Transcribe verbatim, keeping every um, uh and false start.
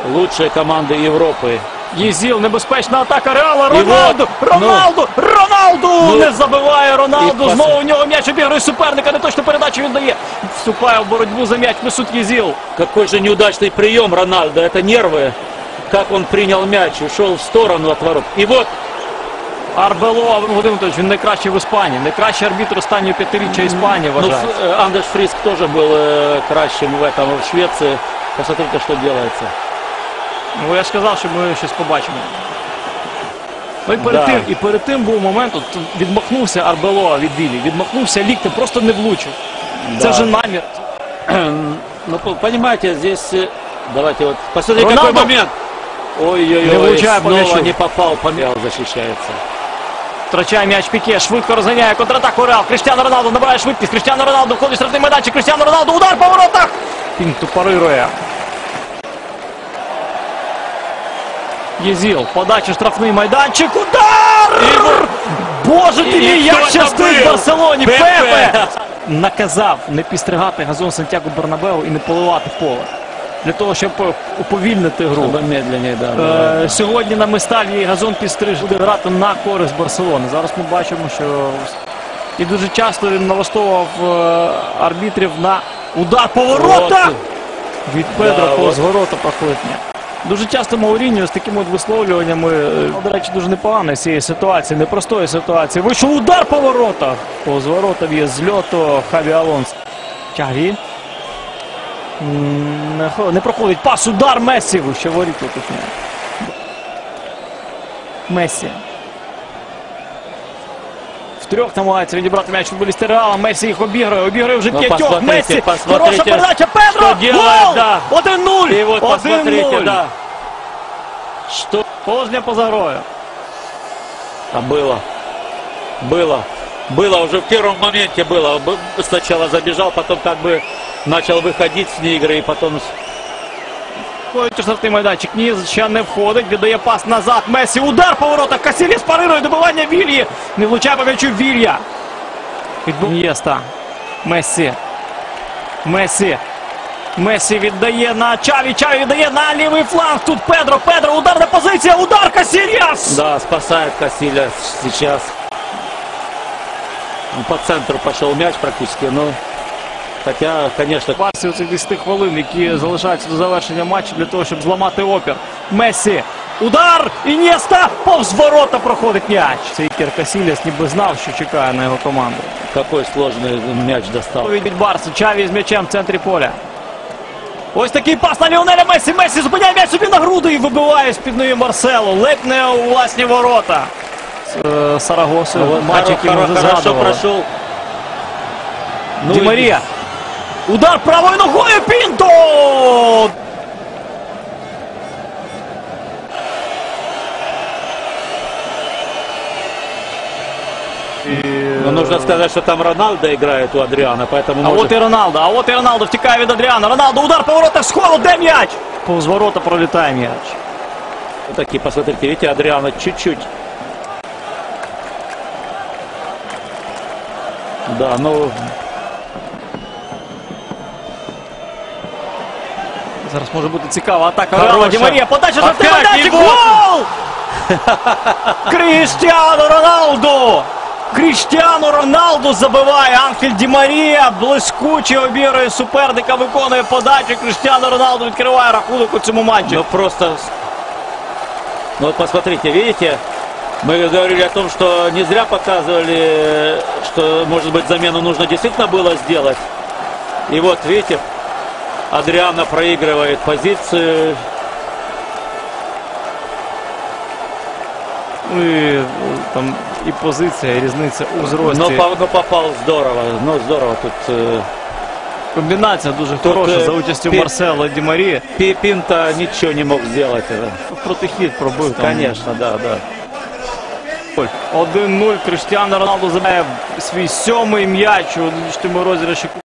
лучшие команды Европы. Єзіл, небезпечна атака Реала, Роналду, вот, Роналду, ну, Роналду, ну, не забиває Роналду, і знову в нього м'яч обігрує суперника, не точно передачу віддає, вступає в боротьбу за м'яч Месут Єзіл. Какой же неудачный прием Роналдо, это нервы, как он принял мяч, ушел в сторону от ворот. И вот Арбело, Володимирович, він найкращий в Іспанії, найкращий арбітр останнього п'ятиріччя Іспанії вважається. Ну, Андерс Фриск тоже был э, кращим в этом, в Швеции. Посмотрите, что делается. Ну, я ж сказав, що ми щось побачимо. Ну і перед, Да. тим, і перед тим був момент, от відмахнувся Арбело від Віллі, відмахнувся ліктем, просто не влучив. Це Да. вже намір. Ну, понимаете, здесь, э, давайте вот, посмотрите, Роналдо! какой момент. Не Ой-ой-ой, влучає по снова м'ячу. не попал, Реал защищается. Втрачає м'яч Піке, швидко розганяє контратаку Реал. Кріштіану Роналду набирає швидкість. Кріштіану Роналду входить в штрафний майданчик. Кріштіану Роналду, удар по воротах. Пінту парирує. Єзіл, подача, штрафний майданчик, удар! Боже ти мій, як щастить Барселоні! Пепе! Наказав не підстригати газон Сантьяго Бернабеу і не поливати поле. Для того, щоб уповільнити гру. Чтобы медленнее, да. Е, да. Сьогодні на Месталі газон підстриж буде грати на користь Барселони. Зараз ми бачимо, що і дуже часто він налаштовував е, арбітрів на удар по воротах! Від Педро Да, повз от. ворота проходить. Дуже часто Мауріньо з такими от висловлюваннями, е, до речі, дуже непогано з цієї ситуації, непростої ситуації. Вийшов удар по воротах! Повз ворота є зльоту Хаві Алонсо. Чаві. М, Не, хо- не проходить пас, удар Месі, ще воріт тут. Месі. Втрьох намагається відібрати м'яч футболісти Реала. Месі їх обігрує, обігрує вже Ну, п'ятьох. посмотрите, Месі, посмотрите, хороша передача, Педро, що делает, гол! да. один нуль! И вот посмотрите, один нуль! да. Что? Положення поза грою. А было. Было. Было уже в первом моменте было. Б- Сначала забежал, потом как бы начал выходить с игры и потом... Входить у штрафний майданчик. Ні, ще не входить. Віддає пас назад. Месі. Удар по воротах. Касіліс парирує. Добивання Вільї. Не влучає по м'ячу Вілья. Ін'єста. Месі. Месі. Месі віддає на Чаві. Чаві віддає на лівий фланг. Тут Педро. Педро. Ударна позиція. Удар Касіліс. Да, спасает Касилья сейчас. Ну, по центру пошел мяч практически, но... Хотя, конечно... Парсі оцих десять хвилин, які залишаються до завершення матчу для того, щоб зламати опір. Месі. Удар! Ін'єста! Повз ворота проходить м'яч. Цей Ікер Касіліс ніби знав, що чекає на його команду. Какой сложный мяч достал. Від Барси. Чаві з м'ячем в центрі поля. Ось такий пас на Ліонеля Месі. Месі зупиняє м'яч собі на груди і вибиває з-під ноги Марсело. Лепне у власні ворота. З е, Сарагосою. Вот Матч, який ми вже хорошо згадували. прошел. Ну, Ді Марія. Удар правою ногою. Пінто! Но нужно сказать, что там Роналдо играет у Адриана, поэтому А может... от і Роналдо, а от і Роналдо втікає від Адріана. Роналдо, удар по воротах, схолу, де м'яч? Повз ворота пролітає м'яч. Вот такие, посмотрите, видите, Адриана чуть-чуть. Да, ну... Зараз може бути цікава атака Хороша. Реала. Ді Марія, подача за Опять майданчик, і вот. гол! Кріштіану Роналду! Кріштіану Роналду забиває Анхель Ді Марія, блискуче обігрує суперника, виконує подачу. Кріштіану Роналду відкриває рахунок у цьому матчі. Ну просто... Ну вот посмотрите, видите? Мы говорили о том, что не зря показывали, что, может быть, замену нужно действительно было сделать. И вот, видите, Адриано проигрывает позицию. Ну і е, там і позиція, і різниця у зрості. Но, по- но попал здорово. Ну, здорово тут. э, Комбінація дуже Тут, хороша е, за участю пі- Марсело Ді Марії. Пи- Пинто ничего не мог сделать. это. Протихід пробив. там. Конечно, да, да. один нуль. Кріштіану Роналду забирає свій сьомий м'яч у нічному розіграші